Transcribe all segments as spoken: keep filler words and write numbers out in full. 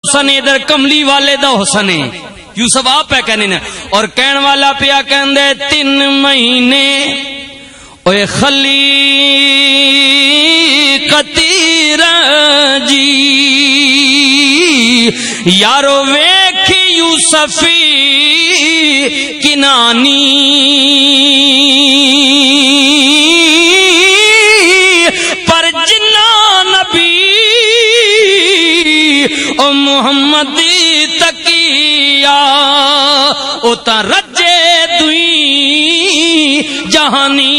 حسن ادھر کملی والے دا حسن ہے. یوسف آپ پہ کہنے نے اور کہن والا پیا کہندے تین مہینے اوے خلیقتی رجی یارو ویکھی یوسفی کنانی پر جنہ نبی او محمد تکیا او تا رجے دوئی جہانی.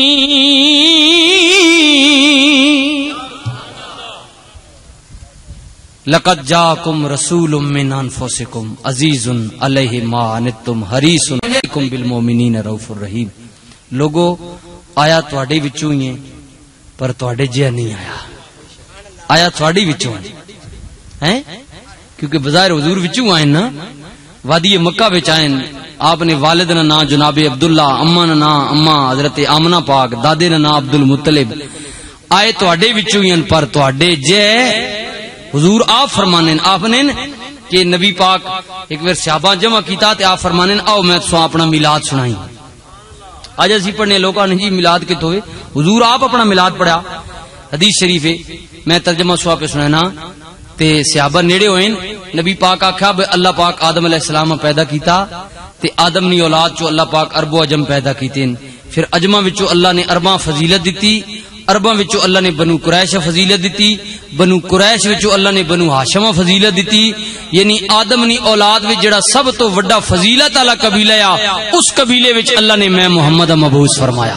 لقد جاءکم رسول من انفسکم عزیز علیہ ما عنتم حریص علیکم بالمؤمنین رؤوف الرحیم. لوگو آیا تواڈے وچوں ہی پر تواڈے جہا نہیں آیا, آیا تواڈے وچوں ہیں کیونکہ بظاہر حضور وچوں آئے نا, وادی مکہ وچ آئے. آپ نے والد نا نام جناب عبداللہ, اما نا نام اما حضرت آمنہ پاک, دادے نا نام عبد المطلب. آئے تواڈے وچوں ہی پر تواڈے جے حضور آپ فرمانے آپ نے کہ نبی پاک ایک بار صحابہ جمع کیتا تے آپ فرمانے آؤ میں تو اپنا میلاد سنائی. آج اسی پڑھنے لوگاں نے جی میلاد کے توے حضور آپ اپنا میلاد پڑھا. حدیث شریف ہے میں ترجمہ سوا پہ سنانا تے صحابہ نیڑے ہوئے. نبی پاک آکھا اللہ پاک آدم علیہ السلام پیدا کیتا تے آدم نی اولاد چو اللہ پاک عرب و عجم پیدا کیتے. پھر عجمہ وچوں اللہ نے عرباں فضیلت دیتی, عرباں وچوں اللہ نے بنو قریش فضیلت دیتی, بنو قریش وچوں اللہ نے بنو ہاشم فضیلت دیتی. یعنی آدم نی اولاد وچ جڑا سب تو وڈا فضیلت والا قبیلہ آ اس قبیلے وچ اللہ نے میں محمد مبعوث فرمایا.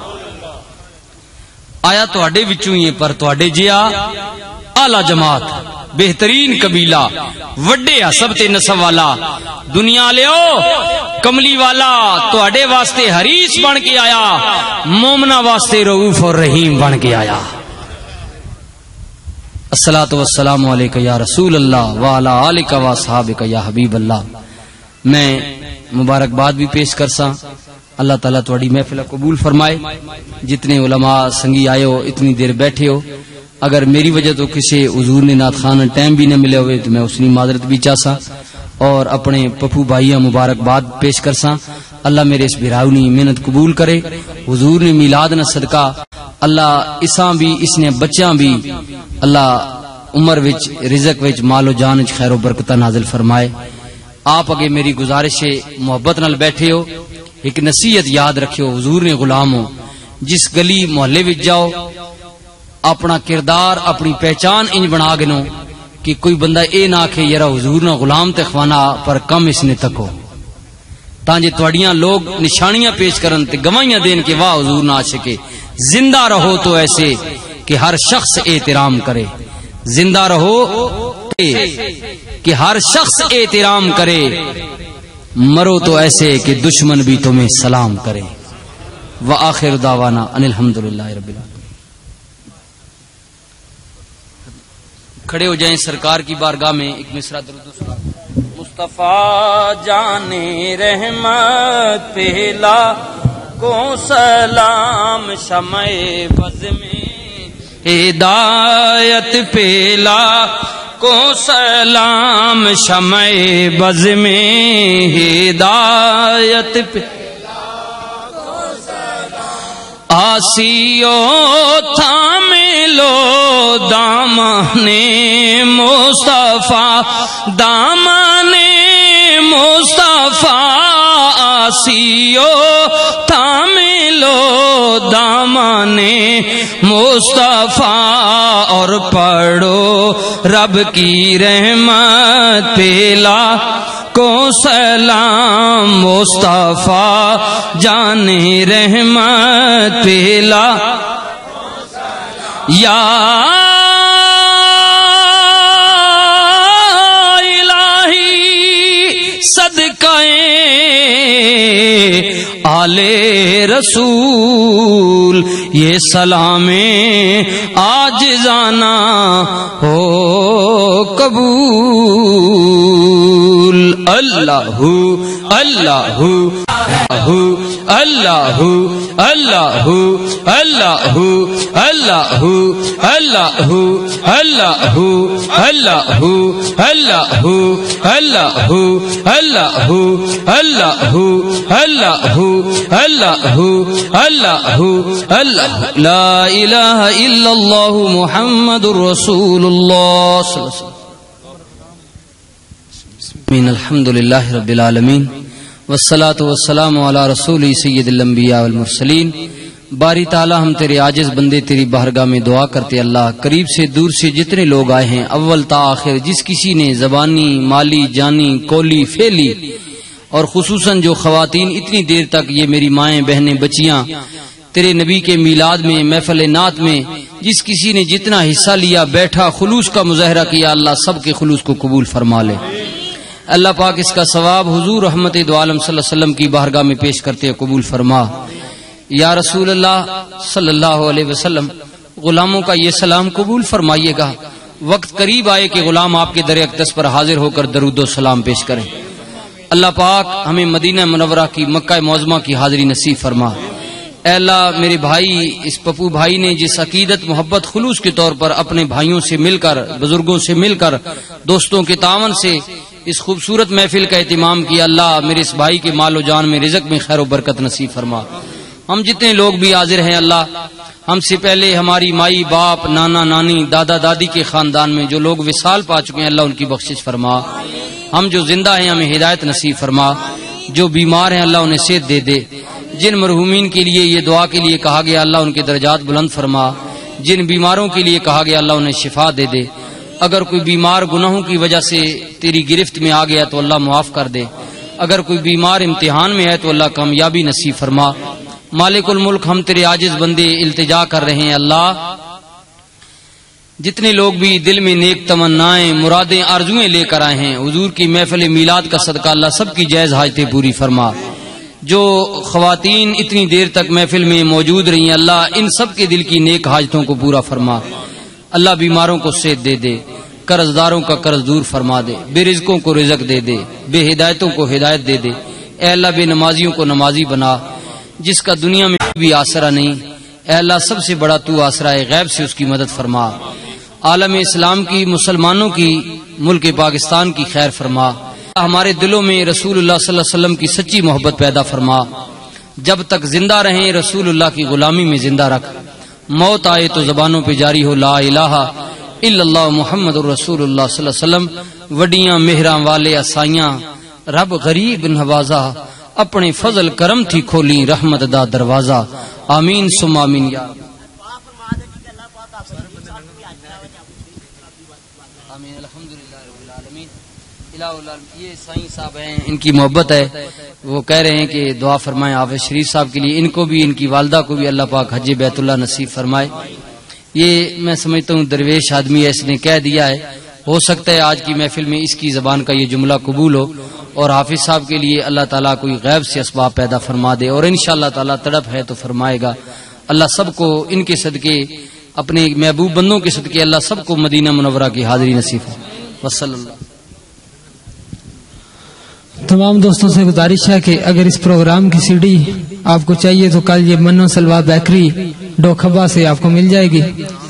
آیا تواڈے وچوں ہی پر تواڈے جیا اعلی جماعت بہترین قبیلہ وڈے سب تے نسب والا دنیا لیو کملی والا تواڈے واسطے حریص بن کے آیا, مومنا واسطے رؤوف اور رحیم بن کے آیا. الصلاۃ والسلام علیک یا رسول اللہ وعلی آلک و اصحابک یا حبیب اللہ. میں مبارکباد بھی پیش کرساں, اللہ تعالیٰ تواڈی محفل قبول فرمائے. جتنے علماء سنگی آئے ہو, اتنی دیر بیٹھے ہو, اگر میری وجہ تو کسی حضور نے نعت خان ٹائم بھی نہ ملے ہوئے تو میں اس کی معذرت بھی چاہسا اور اپنے پپو بھائیاں مبارکباد پیش کرساں. اللہ میرے اس بھراؤنی محنت قبول کرے. حضور نے میلاد نہ صدقہ اللہ اساں بھی اس نے بچیاں بھی اللہ عمر وچ رزق وچ مال و جان وچ خیر و برکت نازل فرمائے. آپ اگے میری گزارش ہے محبت نال بیٹھے ہو, ایک نصیحت یاد رکھیو. حضور نے غلام ہو, جس گلی محلے وچ جاؤ اپنا کردار اپنی پہچان انج بنا گنو کہ کوئی بندہ اے نہ آکھے یرا حضور نہ غلام تے خوانا پر کم اس نے تکو, تانجے تواڈیاں لوگ نشانیاں پیش کرن تے گواہیاں دین کہ واہ حضور نہ عاشقے. زندہ رہو تو ایسے کہ ہر شخص احترام کرے, زندہ رہو کہ ہر شخص احترام کرے, مرو تو ایسے کہ دشمن بھی تمہیں سلام کرے. وآخر دعوانا ان الحمدللہ رب العالمین. کھڑے ہو جائیں سرکار کی بارگاہ میں ایک مصرع درود و سلام. مصطفیٰ جان رحمت پہلا کو سلام, شمع بز میں ہدایت پہلا کو سلام, شمع بز میں ہدایت پہلا کو سلام. آسیو تھام لو دامن مصطفیٰ, دامن مصطفیٰ آسیو تھام لو دامن مصطفیٰ, اور پڑھو رب کی رحمت پہلا کو سلام. مصطفیٰ جان رحمت پہلا یا الہی صدقہ آل رسول, یہ سلام عاجزانہ ہو قبول. اللہ اللہ اللہ اللہ اللہ اللہ اللہ اللہ اللہ اللہ اللہ اللہ اللہ اللہ اللہ اللہ اللہ اللہ لا الہ الا اللہ محمد رسول اللہ صلی اللہ علیہ وسلم. الحمد للہ رب العالمین والصلاة والسلام علی رسول سید الانبیاء والمرسلین. باری تعالی ہم تیرے عاجز بندے تیری بارگاہ میں دعا کرتے اللہ قریب سے دور سے جتنے لوگ آئے ہیں اول تا آخر جس کسی نے زبانی مالی جانی کولی فیلی اور خصوصاً جو خواتین اتنی دیر تک یہ میری مائیں بہنیں بچیاں تیرے نبی کے میلاد میں محفل نعت میں جس کسی نے جتنا حصہ لیا بیٹھا خلوص کا مظاہرہ کیا اللہ سب کے خلوص کو قبول فرما لے. اللہ پاک اس کا ثواب حضور رحمت دو عالم صلی اللہ علیہ وسلم کی بارگاہ میں پیش کرتے قبول فرما. یا رسول اللہ صلی اللہ علیہ وسلم غلاموں کا یہ سلام قبول فرمائیے گا. وقت قریب آئے کہ غلام آپ کے در اقدس پر حاضر ہو کر درود و سلام پیش کریں. اللہ پاک ہمیں مدینہ منورہ کی مکہ معظمہ کی حاضری نصیب فرما. اے اللہ میرے بھائی اس پپو بھائی نے جس عقیدت محبت خلوص کے طور پر اپنے بھائیوں سے مل کر بزرگوں سے مل کر دوستوں کے تعاون سے اس خوبصورت محفل کا اہتمام کیا اللہ میرے اس بھائی کے مال و جان میں رزق میں خیر و برکت نصیب فرما. ہم جتنے لوگ بھی حاضر ہیں اللہ ہم سے پہلے ہماری مائی باپ نانا نانی دادا دادی کے خاندان میں جو لوگ وصال پا چکے ہیں اللہ ان کی بخشش فرما. ہم جو زندہ ہیں ہمیں ہدایت نصیب فرما. جو بیمار ہیں اللہ انہیں صحت دے دے. جن مرحومین کے لیے یہ دعا کے لیے کہا گیا اللہ ان کے درجات بلند فرما. جن بیماروں کے لیے کہا گیا اللہ انہیں شفا دے دے. اگر کوئی بیمار گناہوں کی وجہ سے تیری گرفت میں آ گیا تو اللہ معاف کر دے. اگر کوئی بیمار امتحان میں ہے تو اللہ کامیابی نصیب فرما. مالک الملک ہم تیرے عاجز بندے التجا کر رہے ہیں اللہ جتنے لوگ بھی دل میں نیک تمنائیں مرادیں آرزویں لے کر آئے ہیں حضور کی محفل میلاد کا صدقہ اللہ سب کی جائز حاجتیں پوری فرما. جو خواتین اتنی دیر تک محفل میں موجود رہی ہیں اللہ ان سب کے دل کی نیک حاجتوں کو پورا فرما. اللہ بیماروں کو صحت دے دے. قرض داروں کا قرض دور فرما دے. بے رزقوں کو رزق دے دے. بے ہدایتوں کو ہدایت دے دے. اے اللہ بے نمازیوں کو نمازی بنا. جس کا دنیا میں بھی آسرا نہیں اے اللہ سب سے بڑا تو آسرا ہے غیب سے اس کی مدد فرما. عالم اسلام کی مسلمانوں کی ملک پاکستان کی خیر فرما. ہمارے دلوں میں رسول اللہ صلی اللہ علیہ وسلم کی سچی محبت پیدا فرما. جب تک زندہ رہیں رسول اللہ کی غلامی میں زندہ رکھ. موت آئے تو زبانوں پہ جاری ہو لا الہ الا اللہ محمد الرسول اللہ صلی اللہ علیہ وسلم. وڈیاں مہراں والے اسائیاں رب غریب نوازا اپنے فضل کرم تھی کھولی رحمت دا دروازہ. آمین ثم آمین. یا آمین. الحمدللہ رب العالمین. یہ سائیں صاحب ہیں ان کی محبت ہے وہ کہہ رہے ہیں کہ دعا فرمائیں حافظ شریف صاحب کے لیے. ان کو بھی ان کی والدہ کو بھی اللہ پاک حج بیت اللہ نصیب فرمائے. یہ میں سمجھتا ہوں درویش آدمی ہے اس نے کہہ دیا ہے. ہو سکتا ہے آج کی محفل میں اس کی زبان کا یہ جملہ قبول ہو اور حافظ صاحب کے لیے اللہ تعالیٰ کوئی غیب سے اسباب پیدا فرما دے اور انشاءاللہ تعالیٰ تڑپ ہے تو فرمائے گا. اللہ سب کو ان کے صدقے اپنے محبوب بندوں کے صدقے اللہ سب کو مدینہ منورہ کی حاضری نصیب ہو. وصلی اللہ. تمام دوستوں سے گزارش ہے کہ اگر اس پروگرام کی سی ڈی آپ کو چاہیے تو کل یہ منو سلوا بیکری ڈوکھبا سے آپ کو مل جائے گی.